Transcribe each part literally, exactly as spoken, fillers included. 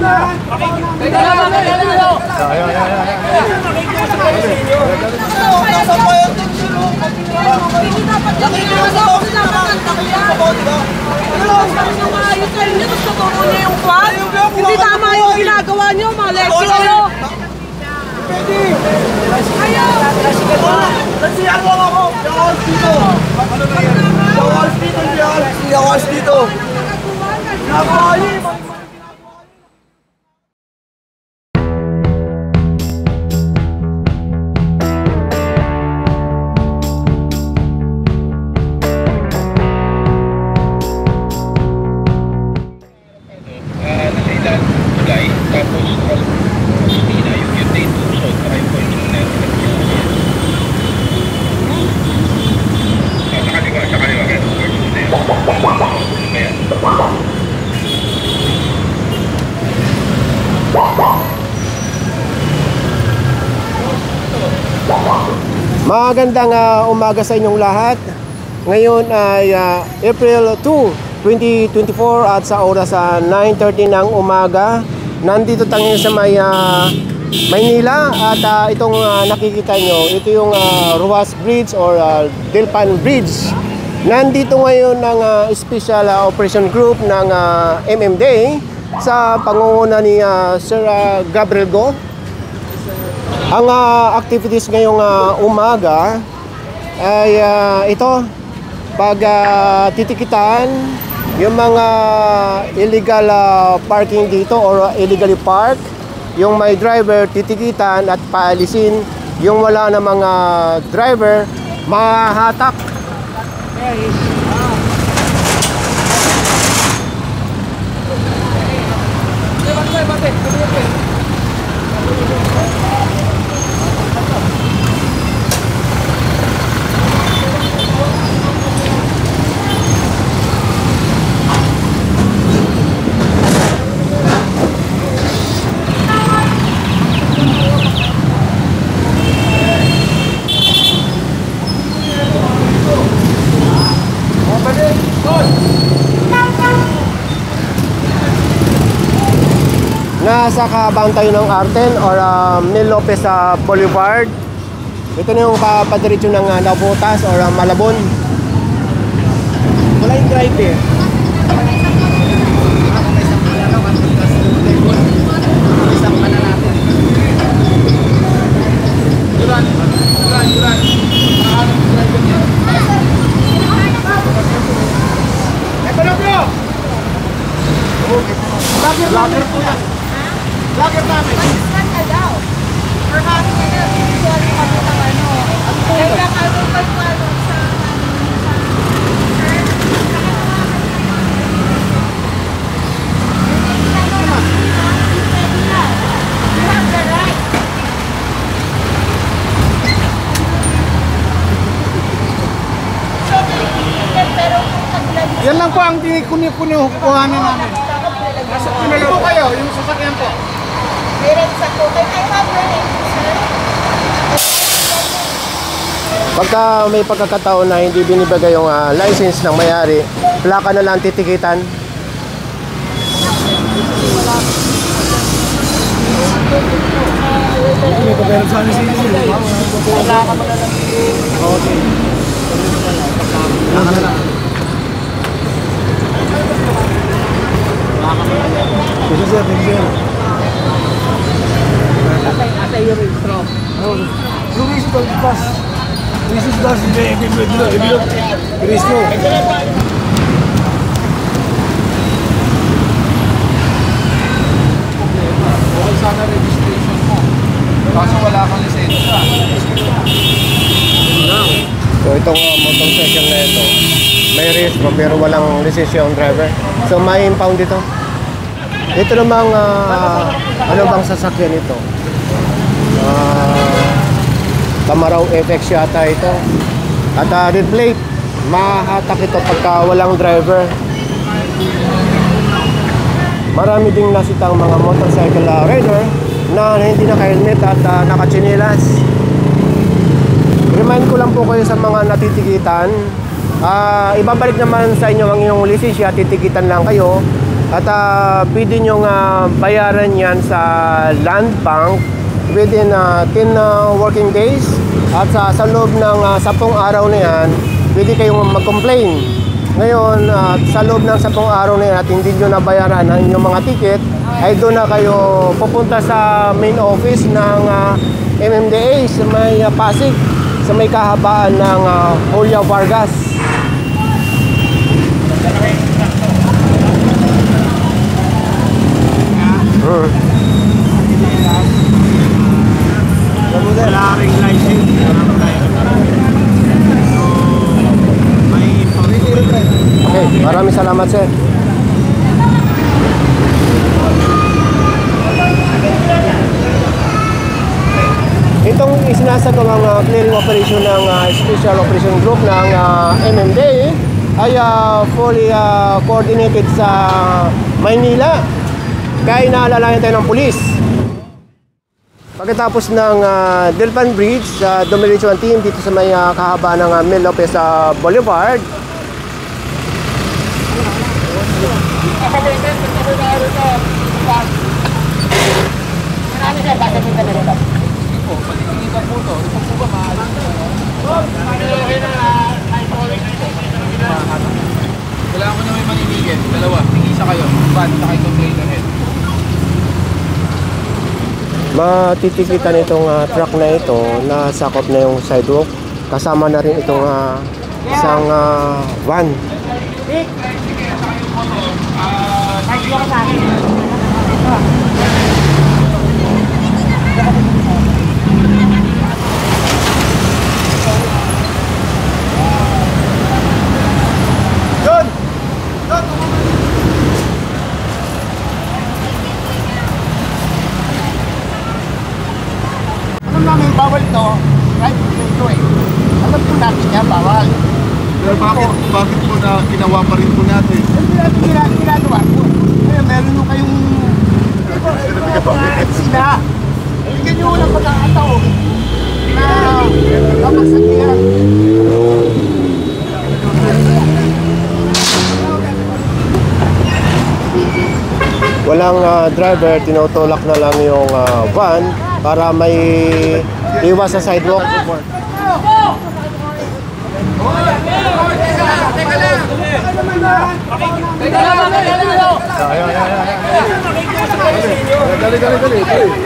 Hindi tama yung ginagawa nyo, mga lesyo nyo. Ayaw! Nasiyan mo ako! Yawas dito! Yawas dito! Yawas dito! Nakakali! Magandang uh, umaga sa inyong lahat. Ngayon ay uh, April two, twenty twenty-four at sa oras sa uh, nine thirty ng umaga. Nandito tayo sa may uh, Maynila at uh, itong uh, nakikita nyo, ito yung uh, Ruas Bridge or uh, Delpan Bridge. Nandito ngayon ng uh, Special uh, Operation Group ng uh, M M D A sa pangunguna ni uh, Sir uh, Gabriel Go. Ang uh, activities ngayong uh, umaga ay uh, ito, pag uh, titikitan yung mga illegal uh, parking dito or uh, illegally park, yung may driver titikitan at paalisin, yung wala na mga driver mahahatak. Nasa kahabang tayo ng Arten or um, Nel Lopez uh, Boulevard. Ito na yung papadiretso ng uh, Nabotas or uh, Malabon. Wala yung driver. Duran, duran, duran. Ekonomyo! Lager, lager po yan. Lager namin. Mag-stand ka daw. For having a usual kami ng ano. Kaya kami pagpalo sa yan lang po ang kunin-kunin-kuhanin namin. Pinalo po kayo, yung sasakyan po. Meron sa po. I have your name, sir. Pagka may pagkakataon na hindi binibigay yung uh, license ng may-ari, plaka na lang titikitan. May paperan sa amin sa inyo. Plaka mo na lang. Okay. Plaka na lang. This is it, this is it. Asa yung intro? Luis ito, pas. Luis ito, pas. Ibilog, ibilog. Iris mo. Wala sana registration mo. Kaso wala kang lisensya. So itong uh, motorcycle na ito, may registro pero walang lisensya yung driver. So may impound dito. Ito namang uh, ano bang sasakyan ito? Uh, Camaro F X yata ito. At uh, red plate, mahahatak ito pagka walang driver. Marami ding nasitang mga motorcycle uh, rider na hindi naka-helmet at uh, naka-chinelas. Remind ko lang po kayo sa mga natitikitan. Uh, ibabalik naman sa inyo ang inyong lisensya, titikitan lang kayo. At uh, pwede nyo uh, bayaran yan sa Land Bank within uh, ten uh, working days. At sa, sa loob ng uh, sampung araw na yan, pwede kayong mag-complain. Ngayon, uh, sa loob ng sampung araw na yan at hindi nyo nabayaran ang inyong mga ticket, ay doon na kayo pupunta sa main office ng uh, M M D A sa may uh, Pasig, sa may kahabaan ng uh, Julio Vargas. Hmm. Wala ring license. Okay, maraming salamat sir. Itong isinasagawang uh, clearing operation ng uh, Special Operation Group ng uh, M M D A ay uh, fully uh, coordinated sa Maynila. Kaya inaalalayan tayo ng pulis. Pagkatapos ng uh, Delpan Bridge, uh, dumiretso ang team dito sa may uh, kahaba ng uh, Mel Lopez uh, Boulevard. Kailangan ko na may maninigin. Dalawa, tingisa kayo. Van, sa kayo container head. Matitikitan itong uh, truck na ito na sakop na yung sidewalk. Kasama na rin itong uh, isang uh, van. Namin bawal to, right ito eh. Alam po natin yan, bawal. Pero bakit, bakit po na ginawa pa rin po natin? Hindi natin gina- ginagawa po. Kaya meron nyo kayong mga sila. Bigyan nyo ng pagkakataon na kapagsak niya. Walang uh, driver, tinutulak na lang yung uh, van para may iwas sa sidewalk. Dali, dali, dali.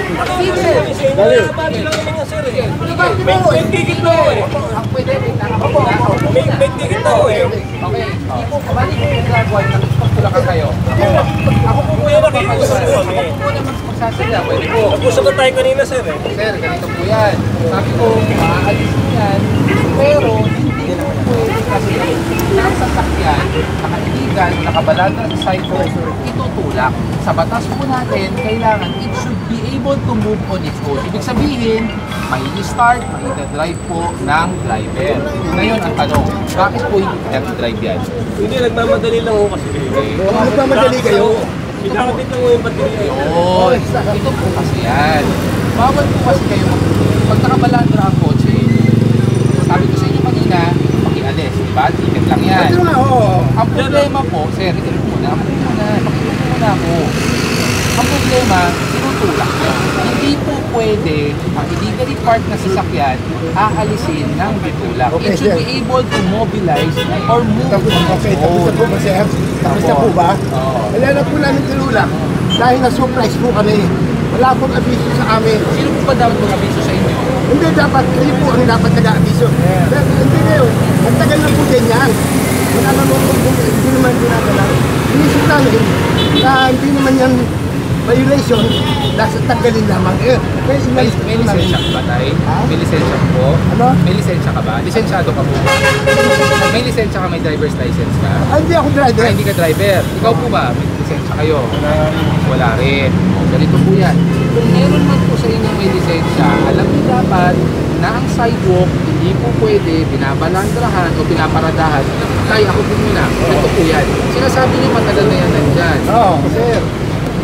May ticket na ako eh. May ticket na ako eh. Okay. Balik ko yung gagawin ng pagtulakan kayo. Ako po Kuya, nakikiusap po kami. Ako po naman magsasalita. Pwede po. Nag-usap na tayo kanina, sir eh. Sir, ganito po yan. Sabi ko, maaalis ko yan. Pero, hindi naman pwede kasi ang sasakyan, naka-illegal, nakabalanda sa sidewalk, itutulak. Sa batas po natin, kailangan it should be able to move on its own. Ibig sabihin, may start, may drive po ng driver. Ngayon, ang tanong, bakit po hindi nag-drive yan? Hindi, nagmamadali lang ako kasi. Kung nagmamadali kayo, Pinakapit lang ko yung baterya. Yun, ito po kasi yan. Bawal po kasi kayo mag- pag nakabalandra ang kotse, sabi ko sa inyo kanina, pakialis, di ba? Ticket lang yan. ito nga, oo. Ang problema po, sir, ito muna, ako muna, pakita muna ako. Ang problema, tinutulak nyo. Hindi po pwede ang illegally parked na sasakyan aalisin ng bitulak. Okay, It should sir. be able to mobilize or move Tapos, on its okay, tapos na po own. ba, sir? Tapos na po ba? Oo. Wala na po namin tinulak. Dahil na-surprise po kami. Wala pong abiso sa amin. Sino po ba dapat mag-abiso sa inyo? Hindi dapat, kayo po ang dapat nag-aabiso. Pero hindi ngayon, ang tagal na po ganyan. Wala naman po, hindi naman ginagalaw. Inisip namin na hindi naman yan violation, nasa tanggalin lamang. Eh, kaya May, inalis may po namin. lisensya ka ba, Tay? Ha? May lisensya po? Ano? May lisensya ka ba? Lisensyado ka po ba? May lisensya ka, may driver's license ka? Ah, hindi ako driver. Ah, hindi ka driver. Ikaw po ba? May lisensya kayo? Wala rin. O, ganito po yan. Kung meron man po sa inyo may lisensya, alam niyo dapat na ang sidewalk hindi po pwede binabalandrahan o pinaparadahan. Tay, ako po muna. Ito po yan. Sinasabi niyo matagal na yan nandyan. Oo, sir.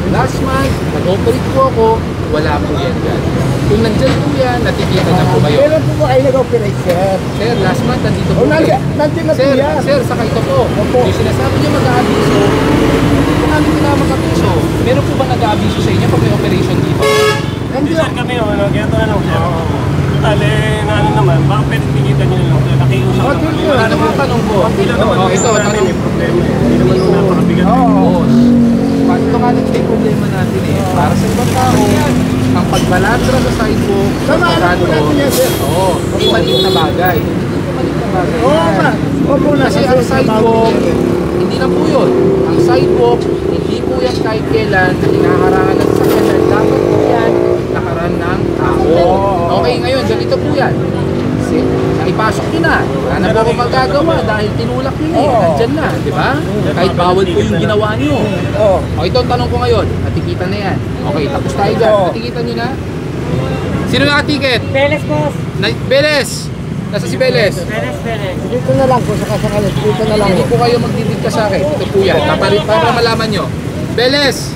Last month, nag-operate po ako, wala po yan dyan. Kung nandyan po yan, natikita na po kayo. Kailan po ba kayo nag-operate, sir? Sir, last month, nandito po O, kayo. nandiyan nandiyan na po Sir, yan. sir, saka ito po. Yung sinasabi niyo mag-aabiso, kung ano na mag-aabiso, meron po ba nag-aabiso sa inyo pag may operation dito? Nandiyan. kami, ano, ganito na lang siya. Tali, na ano naman, baka pwede tigitan nyo na lang. Nakiusap Oh, na kami. sure. Ano po ang tanong ko? Ilan naman Oh, kasi ito, namin tanong. may problema. Hindi naman yung napakabigat. Boss, ito nga lang yung problema natin eh. Para sa ibang tao, ang pagbalandra sa sidewalk, sa Tama, alam po pagkano, natin yan, sir. oo, hindi maliit na bagay. Hindi maliit na bagay. Oo, yan. ma. Opo, nasa Kasi ang sidewalk, hindi lang po yun. Ang sidewalk, hindi po yan kahit kailan hinaharangan ng sakyanan. Dapat po yan nakaran ng tao. Okay, ngayon, ganito po yan. Kasi, naipasok nyo na. Wala na po akong magagawa dahil tinulak nyo na eh. Nandyan na, di ba? Kahit bawal po yung ginawa nyo. Oo. O, ito ang tanong ko ngayon. Natikita na yan. Okay, tapos tayo dyan. Natikita nyo na? Sino nakatiket? Beles, boss. Na Beles! Nasa si Beles? Beles, Beles. Dito na lang po, sa kasakalit. Dito na lang. Hindi po kayo magdidid ka sa akin. Ito po yan. Para, para malaman nyo. Beles!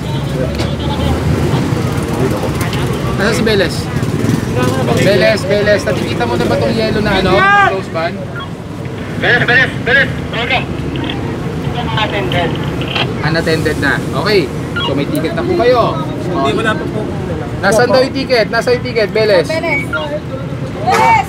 Nasa si Beles? Beles, Beles. Nakikita mo na ba itong yellow na ano? Close ban? Beres, beres, beres. Okay. Unattended. Unattended na. Okay. So may ticket na po kayo. Hindi, wala pa po. Nasaan daw yung ticket? Nasaan yung ticket, Beles? Beles. Beles.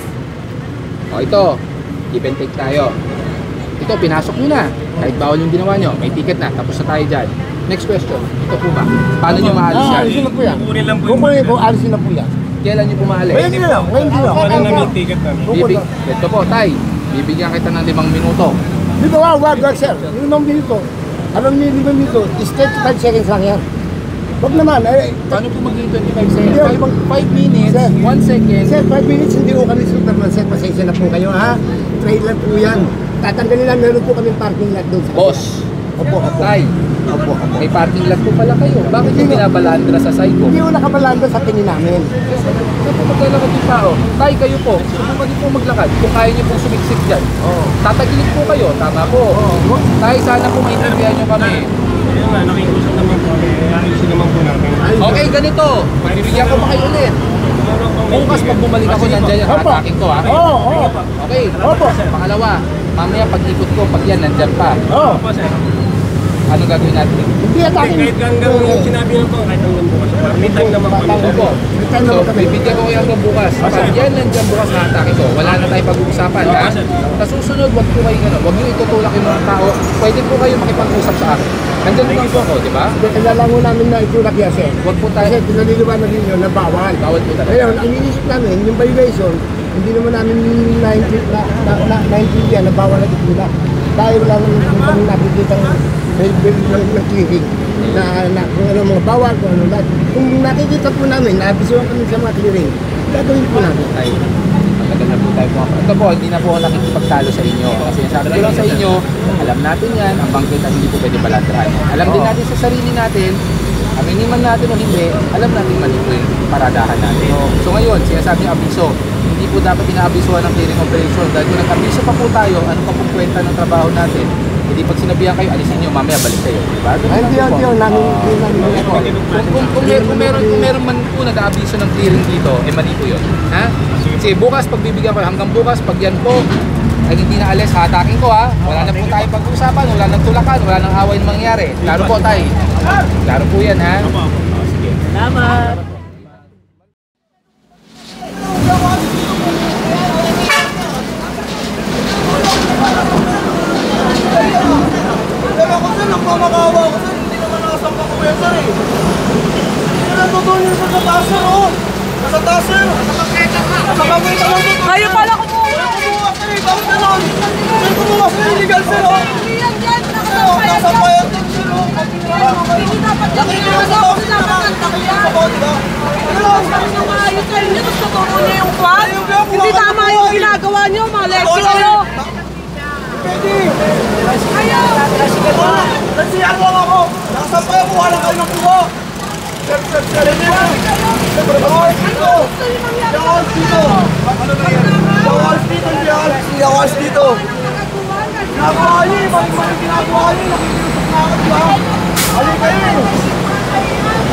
O ito. Give and take tayo. Ito, pinasok nyo na. Kahit bawal yung ginawa nyo. May ticket na. Tapos na tayo dyan. Next question. Ito po ba? Paano nyo maalis Ah, yan? alisin na po yan. Kukunin lang po yung Kukunin po, alisin na po yan. Kailan nyo po maalis? Ngayon din lang, ngayon din lang. Wala namin yung ticket namin. Bibig, ito po, Tay. Bibigyan kita ng limang minuto. Di ba, wag, wag, wag, sir. Limang minuto. Alam niyo, limang minuto, is thirty-five seconds lang yan. Wag naman, eh, Paano po maging twenty-five seconds? Hindi, five minutes, Sir. one second. sir, five minutes, hindi ko kami Superman, sir. Pasensya na po kayo, ha? Trailer po yan. Tatanggalin lang, meron po kami parking lot doon sa... Boss, Opo, opo. Tay, Opo, opo. may parking lot po pala kayo. Bakit yung binabalandra sa sidewalk? Hindi ko nakabalanda sa tingin namin. Kaya po maglalakad yung tao. Tay, kayo po, subukan niyo po maglakad. Kung kaya niyo po sumiksik dyan. Oo. Tatagilid po kayo, tama po. Tay, sana po maintindihan niyo kami. Ayun nga, nakikusap naman po kami. Ayusin naman po namin. Okay, ganito. Pagbibigyan ko pa kayo ulit. Bukas pag bumalik ako nandyan yan, Opo. hatakin ko ha. Oo, oo. Okay. Opo. Pangalawa, mamaya pag ikot ko, pag yan nandyan pa, Oo. Opo, sir. anong gagawin natin? Hindi atakin. Kahit hanggang yung sinabi lang po, kahit hanggang bukas. May time naman po. Opo. Return So, naman kami. bibigyan ko kayo hanggang bukas. Pag yan nandyan bukas, hatakin ko. Wala na tayo pag-uusapan, ha? Sa susunod, wag po kayo gano'n. Wag niyo itutulak yung mga tao. Pwede po kayo makipag-usap sa akin. Nandyan lang po ako, di ba? Kaya lang mo namin na itulak yan, sir. Wag po tayo. Kasi pinaliliwanag ninyo na bawal. Bawal po talaga. Ngayon, ang iniisip namin, yung violation, hindi naman namin naintindihan na, na, na, naintindihan na bawal na itulak. Dahil wala naman kami nakikita ng ng clearing na, na kung ano mga bawal, kung ano lahat. Kung nakikita po namin, naabisuhan kami sa mga clearing, gagawin po namin. Ay, matagal na po tayo po. Ito po, hindi na po ako nakikipagtalo sa inyo. Kasi sabi ko lang sa inyo, alam natin yan, ang bangkita hindi po pwede balandrahan. Alam din natin sa sarili natin, aminin man natin o hindi, alam natin mali po yung paradahan natin. So ngayon, sinasabi yung abiso, hindi po dapat inaabisuhan ng clearing operation. Dahil kung nag-abiso pa po tayo, ano pa pong kwenta ng trabaho natin? Hindi pag sinabihan kayo, alisin nyo, mamaya balik kayo. Diba? Ay, hindi yun, hindi yun, namin, hindi namin ito. Kung, kung, kung, mer kung, meron, kung meron man po nag-aabiso ng clearing dito, eh mali po yun. Ha? Kasi bukas, pag bibigyan ko, hanggang bukas, pag yan po, ay hindi na alis, hatakin ko ha. Wala na po tayo pag-usapan, wala nang tulakan, wala nang away na mangyari. Klaro po tayo. Klaro po yan ha. Salamat. Pero ako sir, nagmamakawa ako sir, hindi naman nakasampa ko yan sir eh. Hindi na totoo niyo sa taas sir oh. Nasa taas sir. Nasa kakita lang dito. Kayo pala kumuha. Kumuha sir eh, bakit ganon? Sir, kumuha sir, illegal sir oh. Hindi yan dyan. Sir oh, nakasampayan din sir oh. Hindi dapat yan. Nakikita sa Hindi tao, dapat yan. nakikita sa tao, diba? Ano? Ano nga ayos sa inyo? Gusto turo niyo yung kwan? Hindi tama yung ginagawa niyo. Malexi kayo. Pwede. Kayo. Nagsiyan lang ako. Nakasampayan, kuha lang kayo ng kuha. Sir, sir, sir. Sir, bawal dito. Bawal dito. Bawal dito, bawal dito. Ginagawa niyo, mali-mali ginagawa niyo. Nakikiusap na ako, diba? Halika kayo.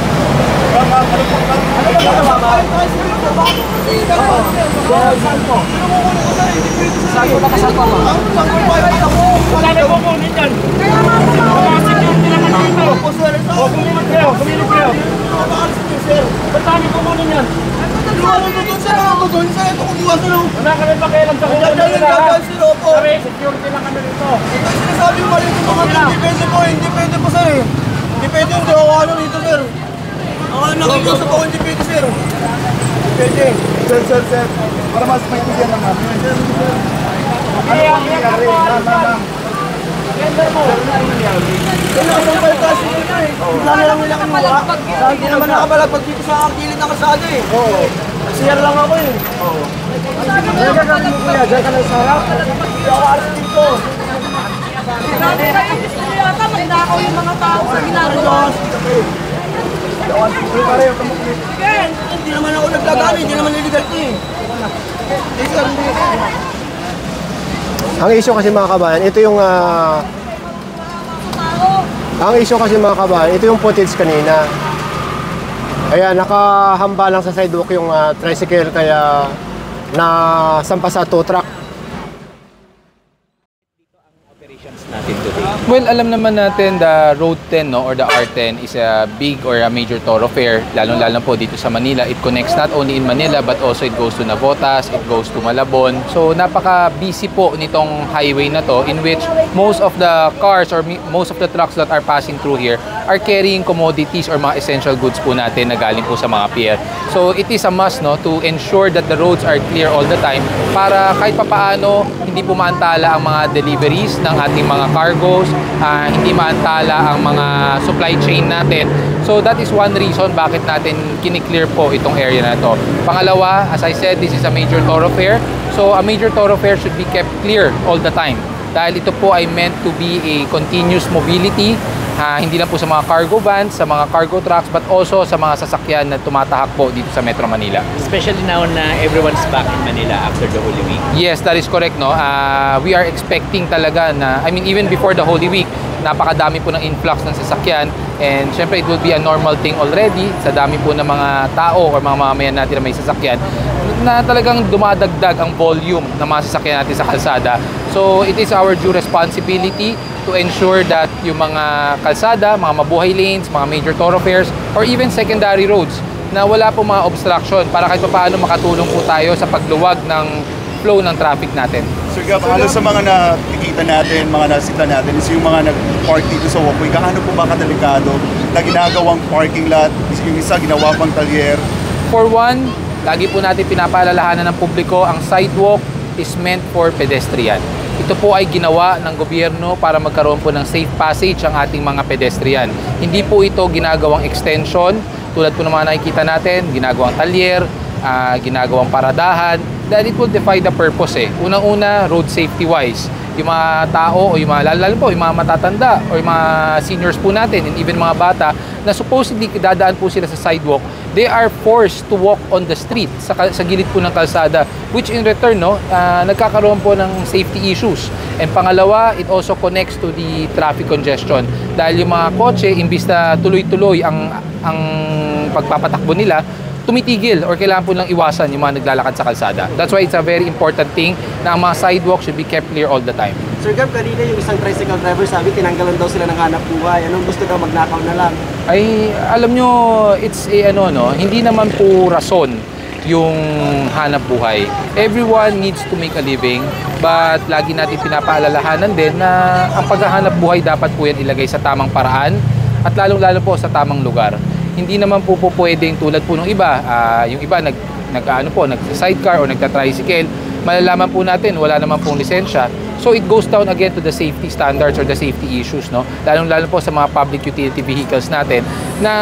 Saan po? Sino kukunin ko sir? Hindi pwede sir. Saan po nakasalpa mo? Ang sanggol pa yun ako. Wala na po po ninyan. Kaya nga po, Mga security naman dito. Opo sir. O, kumilip kayo, kumilip kayo. Nakakalis ko sir. Ba't dami po po ninyan? Iwan ko doon sir. Ako doon sir. Ito kung iwan sir. Wala kami pakialam sa kukunin Dadalhin nila. ha? dadalhin sir. Opo. Kami, security lang kami dito. Ito yung sinasabi ko mali dito mga hindi pwede po. Hindi pwede po sir eh. Hindi pwede yung di ako ano dito sir. Ako nakikiusap ako hindi pwede sir. Hindi pwede. Sir, sir, sir. Para mas may tigyan lang namin. Sir, sir. Hindi, ang nangyari? Ma'am, ma'am. Gender mo. Kaya naman pa yung kasi dito eh. Wala na lang nila kinuha. Hindi naman nakabalagpag dito sa kilid ng kasada eh. Oo. Siyar lang ako eh. Oo. Diyan ka kami kuya, diyan ka lang sa harap. Hindi ako aras dito. Grabe kayo, gusto nyo yata magnakaw yung mga tao sa ginagawa. Sige, hindi naman ako naglagaan eh. Hindi naman illegal to eh. Hindi sir, hindi. Ang issue kasi mga kabayan, ito yung ah, ang issue kasi mga kabayan, ito yung footage kanina. Ayan, nakahamba lang sa sidewalk yung ah, tricycle kaya nasampa sa tow truck. Well, alam naman natin the Road ten no, or the R ten is a big or a major thoroughfare, lalo-lalo po dito sa Manila. It connects not only in Manila but also it goes to Navotas, it goes to Malabon. So napaka-busy po nitong highway na to in which most of the cars or most of the trucks that are passing through here are carrying commodities or mga essential goods po natin na galing po sa mga pier. So it is a must no, to ensure that the roads are clear all the time para kahit papaano hindi po maantala ang mga deliveries ng ating mga cargos, uh, hindi maantala ang mga supply chain natin. So that is one reason bakit natin kiniklear po itong area na to. Pangalawa, as I said, this is a major thoroughfare. So a major thoroughfare should be kept clear all the time. Dahil ito po ay meant to be a continuous mobility, uh, hindi lang po sa mga cargo vans, sa mga cargo trucks, but also sa mga sasakyan na tumatahak po dito sa Metro Manila. Especially now na everyone's back in Manila after the Holy Week. Yes, that is correct. No? Uh, we are expecting talaga na, I mean, even before the Holy Week, napakadami po ng influx ng sasakyan. And syempre, it will be a normal thing already sa dami po ng mga tao or mga mamamayan natin na may sasakyan na talagang dumadagdag ang volume ng mga sasakyan natin sa kalsada. So, it is our due responsibility to ensure that yung mga kalsada, mga mabuhay lanes, mga major thoroughfares, or even secondary roads na wala po mga obstruction para kahit paano makatulong po tayo sa pagluwag ng flow ng traffic natin. Sir Gab, ano sa mga nakikita natin, mga nasita natin, is yung mga nag-park dito sa walkway, gaano po ba kadelikado na ginagawang parking lot, yung isa ginawa pang talyer? For one, lagi po natin pinapaalalahanan ng publiko, ang sidewalk is meant for pedestrian. Ito po ay ginawa ng gobyerno para magkaroon po ng safe passage ang ating mga pedestrian. Hindi po ito ginagawang extension, tulad po ng mga nakikita natin, ginagawang talyer, uh, ginagawang paradahan, dahil it will defy the purpose eh. Unang-una, road safety wise. Yung mga tao o yung mga lalo po, yung mga matatanda o yung mga seniors po natin and even mga bata na supposedly dadaan po sila sa sidewalk, they are forced to walk on the street sa, sa gilid po ng kalsada, which in return no, uh, nagkakaroon po ng safety issues. And pangalawa, it also connects to the traffic congestion dahil yung mga kotse, imbis na tuloy-tuloy ang, ang pagpapatakbo nila, tumitigil or kailangan po lang iwasan yung mga naglalakad sa kalsada. That's why it's a very important thing na ang mga sidewalk should be kept clear all the time. Sir Gab, kanina yung isang tricycle driver sabi tinanggalan daw sila ng hanap buhay. Anong gusto daw magnakaw na lang? Ay, alam nyo, it's a, ano, no, hindi naman po rason yung hanap buhay. Everyone needs to make a living, but lagi natin pinapaalalahanan din na ang paghahanap buhay dapat po yan ilagay sa tamang paraan at lalong-lalo po sa tamang lugar. Hindi naman po po pwedeng tulad po ng iba, uh, yung iba nag, nag ano po, nag-sidecar o nagta-tricycle, malalaman po natin wala naman pong lisensya. So it goes down again to the safety standards or the safety issues, no? Lalong-lalo po sa mga public utility vehicles natin na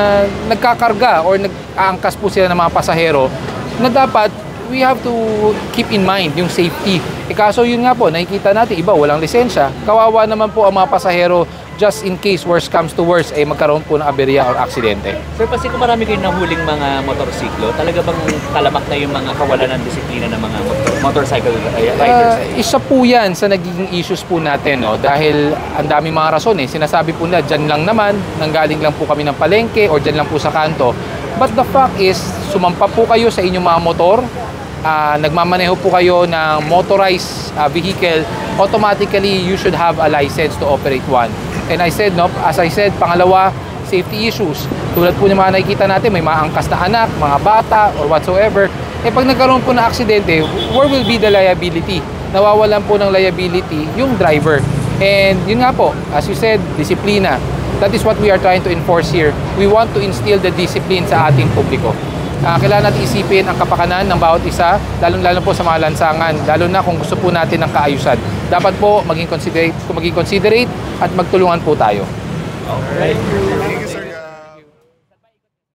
nagkakarga or nag-aangkas po sila ng mga pasahero na dapat we have to keep in mind yung safety. E kaso yun nga po, nakikita natin iba walang lisensya. Kawawa naman po ang mga pasahero just in case worst comes to worst ay eh, magkaroon po ng aberya or aksidente. Sir, kasi kung marami kayong nahuling mga motorsiklo, talaga bang talamak na yung mga kawalan ng disiplina ng mga motor, motorcycle riders? Uh, isa po yan sa nagiging issues po natin, no? Dahil ang daming mga rason eh. Sinasabi po na dyan lang naman, nanggaling lang po kami ng palengke or dyan lang po sa kanto. But the fact is, sumampa po kayo sa inyong mga motor, uh, nagmamaneho po kayo ng motorized uh, vehicle, automatically you should have a license to operate one. And I said, no, as I said, pangalawa, safety issues. Tulad po ng mga nakikita natin, may mga angkas na anak, mga bata, or whatsoever. Eh pag nagkaroon po ng aksidente, where will be the liability? Nawawalan po ng liability yung driver. And yun nga po, as you said, disiplina. That is what we are trying to enforce here. We want to instill the discipline sa ating publiko. Uh, kailangan natin isipin ang kapakanan ng bawat isa, lalo-lalo po sa mga lansangan, lalo na kung gusto po natin ng kaayusan. Dapat po maging considerate, maging considerate at magtulungan po tayo. Okay. Thank you, sir.